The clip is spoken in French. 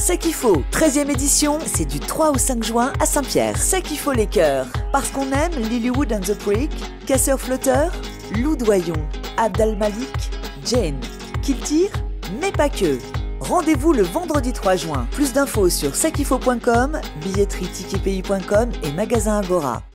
C'est qu'il faut, 13e édition, c'est du 3 au 5 juin à Saint-Pierre. C'est qu'il faut les cœurs. Parce qu'on aime Lilywood and the Prick, Casseur Flotteur, Lou Doyon, Abd al-Malik, Jane, Kill Tire, mais pas que. Rendez-vous le vendredi 3 juin. Plus d'infos sur c'estquilfaut.com, billetterie ticketpays.com et magasin Agora.